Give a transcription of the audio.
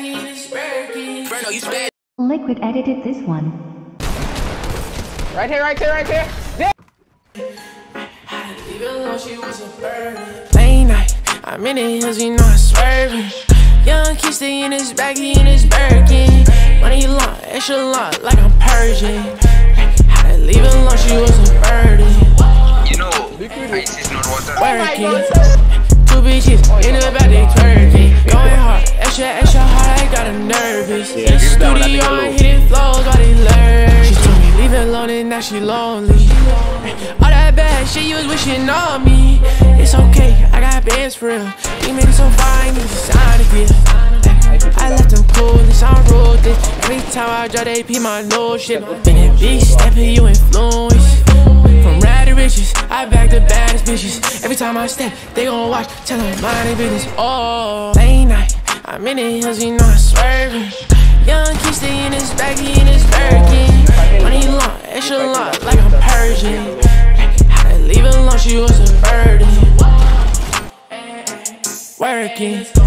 baggy and it's Birkin. Liquid edited this one. Right here. There. Even though she was a burden. Late night, I'm in the hills, you know I'm swerving. Young kid stay in his baggy and his Birkin. Money long, extra long, like I'm Persian. Had to leave it alone, she was a burden. You know, ice is not water. Working. Two bitches in the back, they twerking. Going hard, extra hard, I got her nervous. In the studio, I'm hitting flows while they learn. She told me leave it alone and now she lonely. All that bad shit you was wishing on me. It's okay, I got bands for real. You make it so fine, you sound good. I left them coolest, I'm ruthless. Every time I drop, they pee my nose shit. Been a big step, you influence. From rad to riches, I back the baddest bitches. Every time I step, they gon' watch, tell them mind their business. Oh, late night, I'm in the hills, you know I'm swerving. Young kid stay in his baggy and his Birkin. Money long, extra long, like I'm Persian. Had to leave it alone, she was a burden. Working.